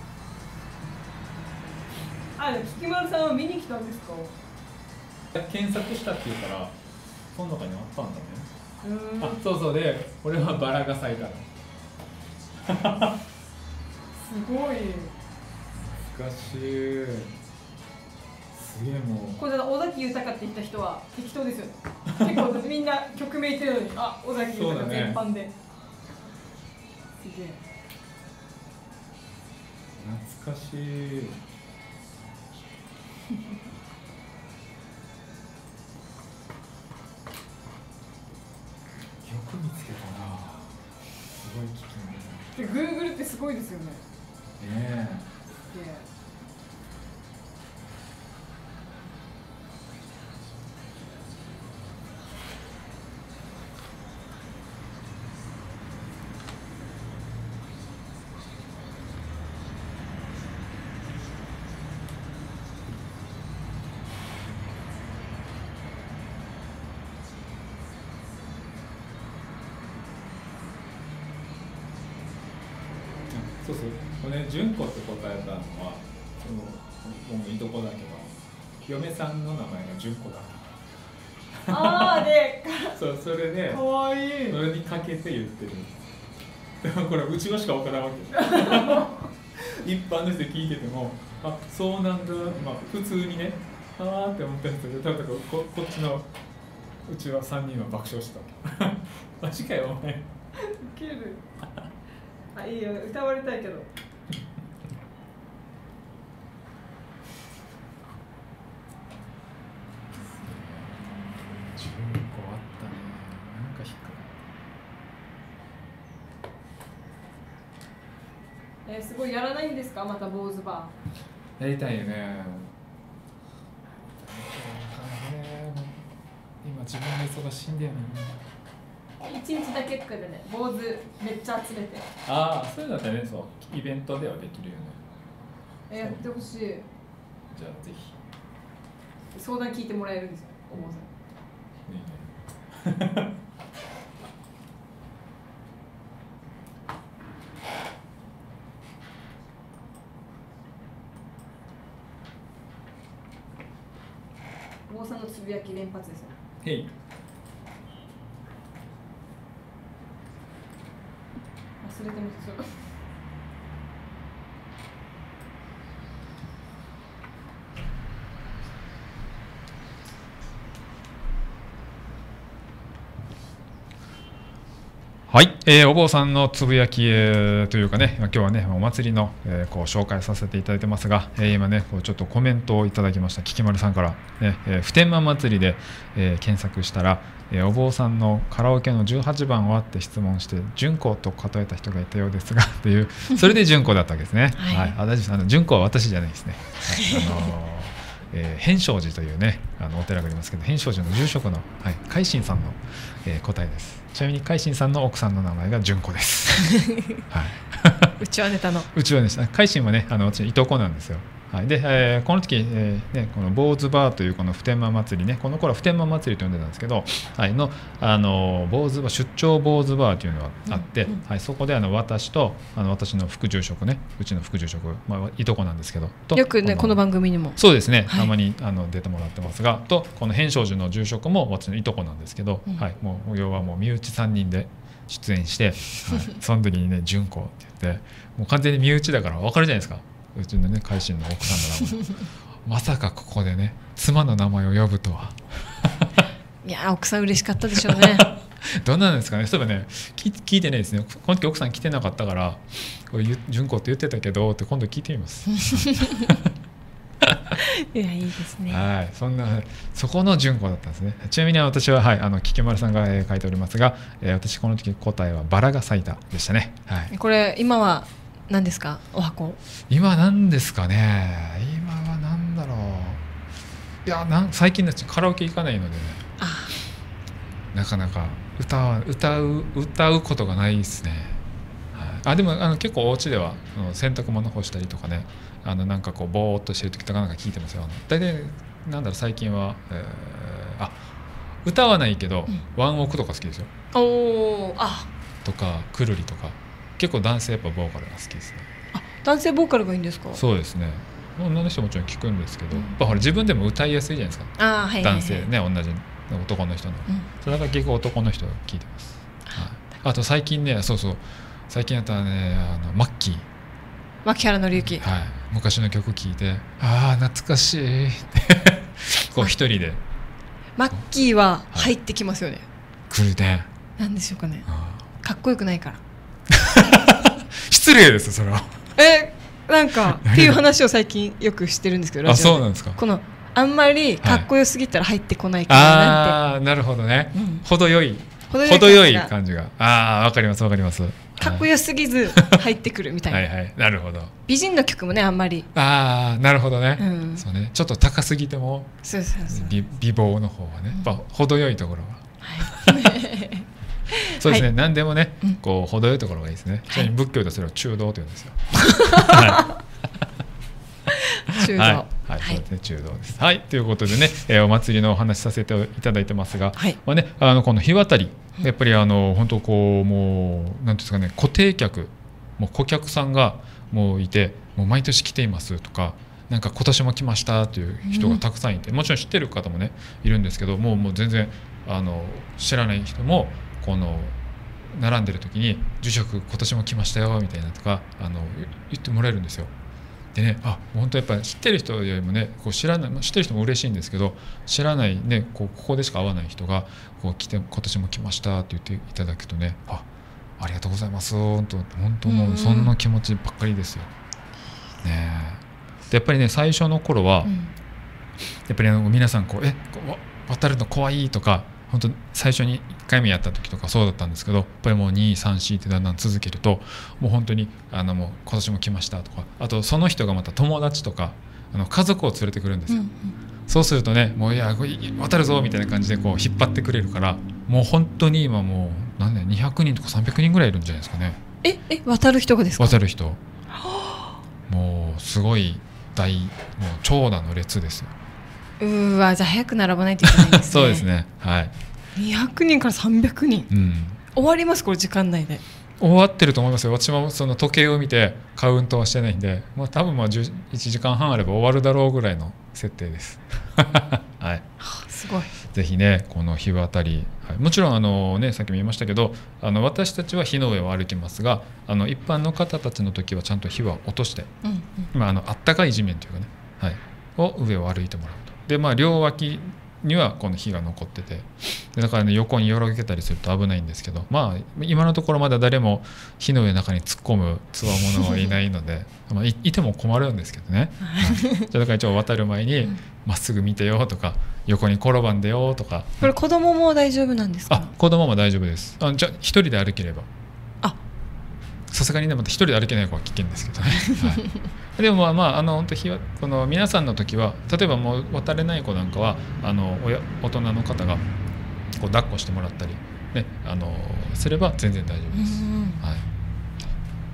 え菊丸さんは見に来たんですか？ 検索したって言うからその中にあったんだね。そうそうで俺はバラが咲いたのすごい懐かしいすげえもうこれ尾崎豊って言った人は適当ですよね結構みんな曲名言ってるのに尾崎豊全般で、すげえ懐かしいよく見つけたなすごい危険ですね。Google ってすごいですよね。 ねえ。そうそう、これね、純子って答えたのは、もういとこだけど、嫁さんの名前が純子だった。 で、 そう、それで、 かわいい。 それにかけて言ってる。でもこれ、うちのしかわからんわけ。一般の人聞いてても、そうなんだ、普通にね、って思ったんですけど、多分こっちの、うちは3人は爆笑したわけ。マジかよ、お前。 ウケる。いいよ、歌われたいけど。 10個あったね。なんか引っかかすごいやらないんですか、また坊主バー。やりたいよね。今自分が忙しいんだよね。 1日だけとかでね、坊主めっちゃ集めて。 そういうのだったらね、そう、イベントではできるよね。 やってほしい。 じゃあぜひ。 相談聞いてもらえるんですよ、お坊さん。 いいね。 お坊さんのつぶやき連発ですよ。 へい。 忘れてます。 はい、お坊さんのつぶやき、というかね、今日はねお祭りの、こう紹介させていただいてますが、今ねこうちょっとコメントをいただきました。ききまるさんから、ね普天間祭りで、検索したら、お坊さんのカラオケの18番はって質問して純子と答えた人がいたようですがという、それで純子だったわけですね。はい、大丈夫です。純子は私じゃないですね。変正寺というねお寺がありますけど、変正寺の住職の、海進さんの、答えです。ちなみに海進さんの奥さんの名前が純子です。はい、 うちはネタのうちはですね、海進はね私いとこなんですよ。はい、で、この時、ね、この坊主バーというこの普天間祭りね、この頃は普天間祭りと呼んでたんですけど、坊主バー、出張坊主バーというのがあって、そこで私と私の副住職ね、うちの副住職、いとこなんですけど、 よくねこの番組にもそうですね、たまに出てもらってますが、とこの変正寺の住職も私のいとこなんですけど、もう要はもう身内3人で出演して、その時にね純子って言って、もう完全に身内だから分かるじゃないですか。うちのね海進の奥さんの名前まさかここでね妻の名前を呼ぶとは。 いや奥さん嬉しかったでしょうね。 どんなんですかね。そういえばね聞いてないですね。この時奥さん来てなかったからこれ純子って言ってたけどって今度聞いてみます。 いやいいですね。 はい、そこの純子だったんですね。ちなみに私はききまるさんが書いておりますが、私この時答えはバラが咲いたでしたね。はい、 これ今は何ですか、お箱。 今何ですかね。今は何だろう。いや最近カラオケ行かないのでね、なかなか歌うことがないですね。でも結構お家では洗濯物干したりとかね、なんかこうぼーっとしてる時とかなんか聞いてますよ。大体なんだろう、最近は、歌わないけど、ワンオクとか好きですよ。とかくるりとか、結構男性やっぱボーカルが好きですね。 男性ボーカルがいいんですか。 そうですね。女の人もちろん聞くんですけど、やっぱほら自分でも歌いやすいじゃないですか。男性ね、同じ男の人の、それだから結構男の人が聞いてます。あと最近ね、最近やったらね牧原紀之、昔の曲聴いて懐かしいってこう一人で。 マッキーは入ってきますよね。 来るね。 なんでしょうかね。かっこよくないから。 失礼ですそれは。 なんかっていう話を最近よくしてるんですけど、 そうなんですか。 このあんまりかっこよすぎたら入ってこないからなるほどね。程よい感じが。わかりますわかります。 かっこよすぎず入ってくるみたいな。 なるほど。 美人の曲もねあんまり。 なるほどね。そうね。ちょっと高すぎても美貌の方はね、やっぱ程よいところは。そうですね。何でもね、こう程よいところがいいですね。ちなみに仏教でそれを中道と言うんですよ。 中道。 そうですね、中道です。はい、ということでね、お祭りのお話させていただいてますが、この日渡り、やっぱり本当こうもうなんていうんですかね、固定客、もう顧客さんがもういて、もう毎年来ていますとか、なんか今年も来ましたという人がたくさんいて、もちろん知ってる方もねいるんですけど、もう全然知らない人もこの並んでる時に「住職今年も来ましたよ」みたいなとか言ってもらえるんですよ。でね、本当やっぱり知ってる人よりもね、こう知ってる人も嬉しいんですけど、知らないね、ここでしか会わない人がこう来て今年も来ましたって言っていただくとね、ありがとうございます本当もうそんな気持ちばっかりですよ。ねでやっぱりね最初の頃は、やっぱり皆さんこう渡るの怖いとか、本当最初に1回目やった時とかそうだったんですけど、やっぱりもう2、3、4ってだんだん続けると、もう本当にもう今年も来ましたとか、あとその人がまた友達とか家族を連れてくるんですよ。そうするとね、もう渡るぞみたいな感じでこう引っ張ってくれるから、もう本当に今もう200人とか300人ぐらいいるんじゃないですかね。 渡る人がですか。 渡る人もうすごいもう長蛇の列ですよ。 じゃあ早く並ばないといけないですね。 そうですね。 200人から300人、終わりますこれ時間内で。 終わってると思いますよ。私もその時計を見てカウントはしてないんで、多分1時間半あれば終わるだろうぐらいの設定です。 すごい。 ぜひねこの日渡り、もちろんさっきも言いましたけど私たちは火の上を歩きますが、一般の方たちの時はちゃんと火は落として、あったかい地面というかね、を上を歩いてもらうと。で両脇にはこの火が残ってて、でだからね横によろけたりすると危ないんですけど、まあ今のところまだ誰も火の上の中に突っ込むつわものはいないのでまあ いても困るんですけどね、じゃあだから一応渡る前にまっすぐ見てよとか横に転ばんでよとか。 これ子供も大丈夫なんですか？ あ、子供も大丈夫です。じゃあ一人で歩ければ、さすがにねまた一人で歩けない子は危険ですけどね、はい、でもまあ本当この皆さんの時は例えばもう渡れない子なんかは大人の方がこう抱っこしてもらったり、ね、すれば全然大丈夫です、はい、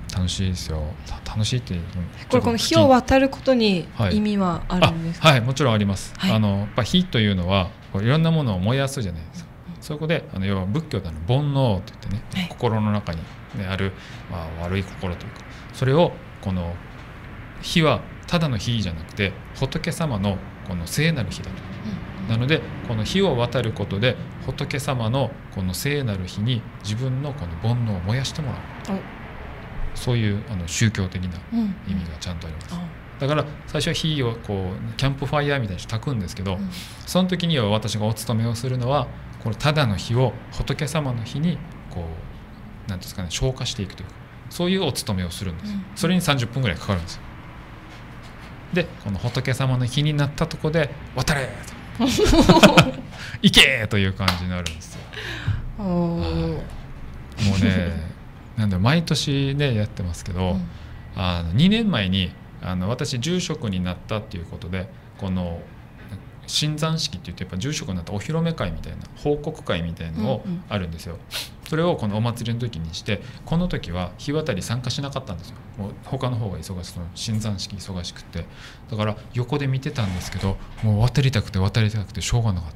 楽しいですよ。楽しいってこの火を渡ることに意味はあるんですか？ はい、もちろんあります、はい、やっぱ火というのはいろんなものを燃やすじゃないですか。そこで要は仏教で煩悩といってね、はい、心の中に、ね、ある、まあ、悪い心というかそれをこの火はただの火じゃなくて仏様のこの聖なる火だと、なのでこの火を渡ることで仏様のこの聖なる火に自分のこの煩悩を燃やしてもらう、そういう宗教的な意味がちゃんとあります、だから最初は火をこうキャンプファイヤーみたいにして焚くんですけど、その時には私がお勤めをするのはこれただの火を仏様の火にこう何ですかね消化していくというかそういうお勤めをするんです、それに30分ぐらいかかるんですよ。でこの仏様の火になったところで渡れ行けという感じになるんですよ。もうねなんで毎年ねやってますけど、2年前に私住職になったっていうことでこの新山式って言ってやっぱ住職になったお披露目会みたいな報告会みたいなのをあるんですよ、それをこのお祭りの時にしてこの時は火渡り参加しなかったんですよ。もう他の方が忙しく新山式忙しくてだから横で見てたんですけどもう渡りたくてしょうがなかった。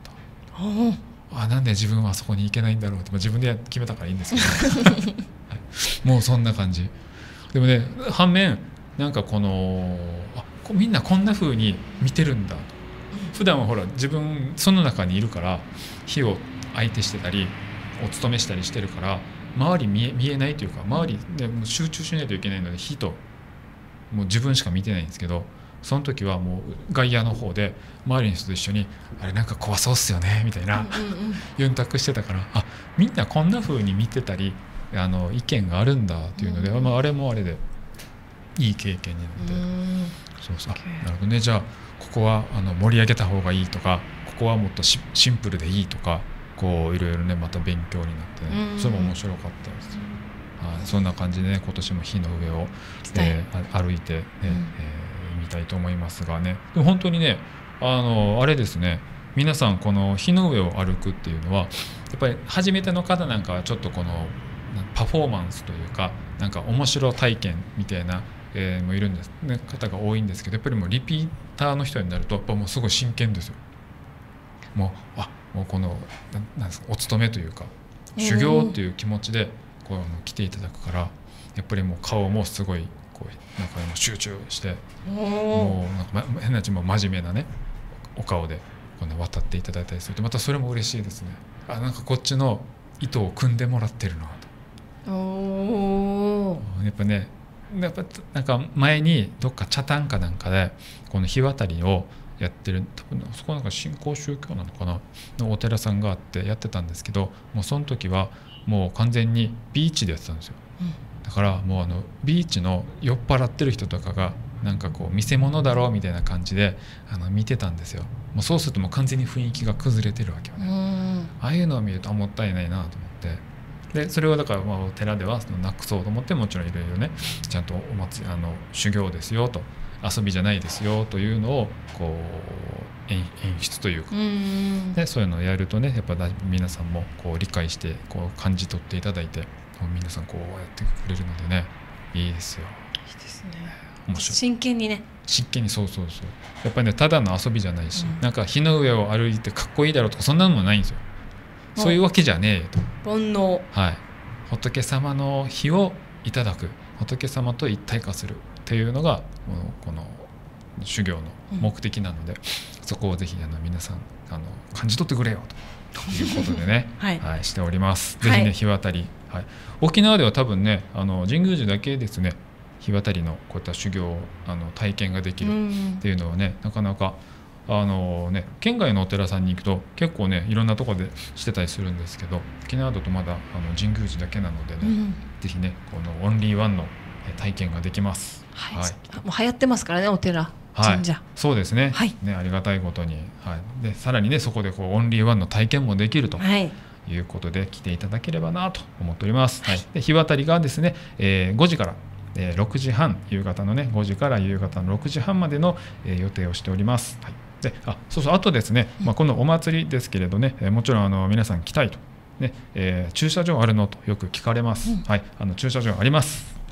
なんで自分はあそこに行けないんだろうって、自分で決めたからいいんですけど、はい、もうそんな感じでもね反面なんかこのみんなこんな風に見てるんだ。普段はほら自分その中にいるから火を相手してたりお勤めしたりしてるから周り見えないというか周りでもう集中しないといけないので火ともう自分しか見てないんですけど、その時はもう外野の方で周りの人と一緒にあれなんか怖そうっすよねみたいなユンタクしてたからみんなこんな風に見てたり意見があるんだっていうので、あれもあれでいい経験になって、そうなるほどね。じゃあここは盛り上げた方がいいとかここはもっとシンプルでいいとかこういろいろねまた勉強になってね、それも面白かったです。そんな感じでね今年も火の上を、歩いて、ね見たいと思いますがね。でも本当にねあれですね、皆さんこの火の上を歩くっていうのはやっぱり初めての方なんかはちょっとこのパフォーマンスというかなんか面白体験みたいなもいるんです、ね、方が多いんですけどやっぱりもうリピーターの人になるとやっぱもうすごい真剣ですよ。もうこのなんですかお勤めというか修行っていう気持ちでこう来ていただくからやっぱりもう顔もすごいこうなんかもう集中してもうなんか変な話も真面目なねお顔でこの渡っていただいたりするとまたそれも嬉しいですね。なんかこっちの意図を組んでもらってるなと。やっぱねなんか前にどっか茶炭かなんかでこの火渡りをやってる多分そこなんか新興宗教なのかなのお寺さんがあってやってたんですけどもうその時はもう完全にビーチでやってたんですよ、だからもうビーチの酔っ払ってる人とかがなんかこう見せ物だろうみたいな感じで見てたんですよ。もうそうするともう完全に雰囲気が崩れてるわけよね。ああいうのを見るともったいないなと思ってでそれをだからお寺ではなくそうと思ってもちろんいろいろねちゃんと修行ですよと遊びじゃないですよというのをこう演出というかでそういうのをやるとねやっぱ皆さんもこう理解してこう感じ取っていただいて皆さんこうやってくれるのでねいいですよ。 いいですね。 面白い。 真剣にね。 真剣にそうやっぱりねただの遊びじゃないし、なんか火の上を歩いてかっこいいだろうとかそんなのもないんですよ。そういうわけじゃねえよと。 煩悩。 はい。仏様の火をいただく、仏様と一体化するっていうのがこの修行の目的なので、そこをぜひ皆さん感じ取ってくれよということでね、はいしております。ぜひね火渡り、沖縄では多分ね神宮寺だけですね火渡りのこういった修行体験ができるっていうのはねなかなか県外のお寺さんに行くと結構ねいろんなところでしてたりするんですけど、沖縄だとまだ神宮寺だけなのでね、ぜひねこのオンリーワンの体験ができます。 はい、もう流行ってますからね、お寺神社、 そうですね、 はいね、ありがたいことに、でさらにねそこでこうオンリーワンの体験もできるということで来ていただければなと思っております。で日渡りがですね、5時から6時半、夕方のね5時から夕方の6時半までの予定をしております。でそうそう、あとですね、このお祭りですけれどね、もちろん皆さん来たいと、ね駐車場あるのとよく聞かれます。駐車場あります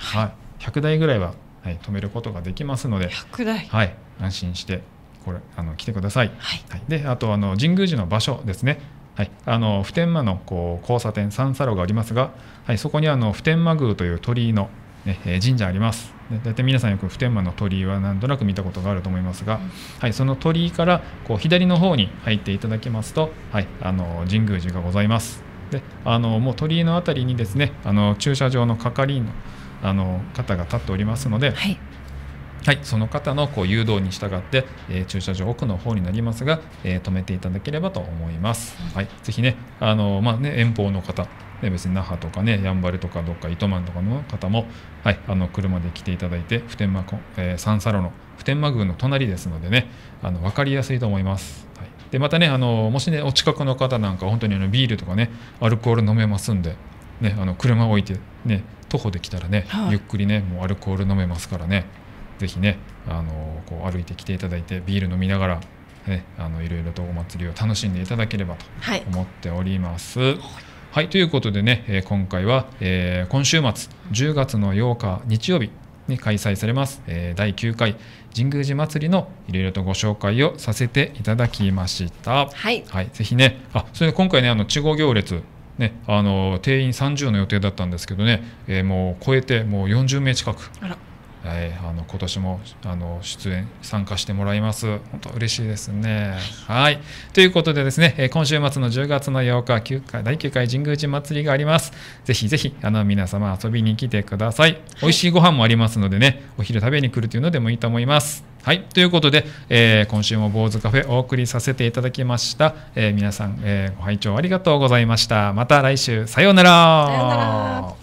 。100台ぐらいは、止めることができますので、 100台、 安心してこれ来てください。であと神宮寺の場所ですね、普天間のこう交差点三叉路がありますが、そこに普天満宮という鳥居の、神社あります。大体皆さんよく普天間の鳥居はなんとなく見たことがあると思いますが、その鳥居からこう左の方に入っていただきますと、神宮寺がございます。でもう鳥居のあたりにですね駐車場の係員の方が立っておりますので、その方のこう誘導に従って、駐車場奥の方になりますが、止めていただければと思います。ぜひね遠方の方、別に那覇とかねやんばるとかどっか糸満とかの方も、車で来ていただいて普天間、三叉路の普天満宮の隣ですのでね分かりやすいと思います。でまたねもしねお近くの方なんか本当にビールとかねアルコール飲めますんで、車を置いてね徒歩で来たらね、ゆっくりねもうアルコール飲めますからね、ぜひねこう歩いてきていただいてビール飲みながら、いろいろとお祭りを楽しんでいただければと思っております。ということでね、今回は、今週末10月の8日日曜日に開催されます、第9回神宮寺祭りのいろいろとご紹介をさせていただきました。ぜひねそれで今回ね稚児行列定員30の予定だったんですけどね、もう超えてもう40名近く、今年も参加してもらいます。本当嬉しいですね。ということでですね、今週末の10月の8日第9回神宮寺祭りがあります。ぜひぜひ皆様遊びに来てください。美味しいご飯もありますのでね、お昼食べに来るというのでもいいと思います。ということで、今週も坊主カフェお送りさせていただきました。皆さん、ご拝聴ありがとうございました。また来週、さようなら。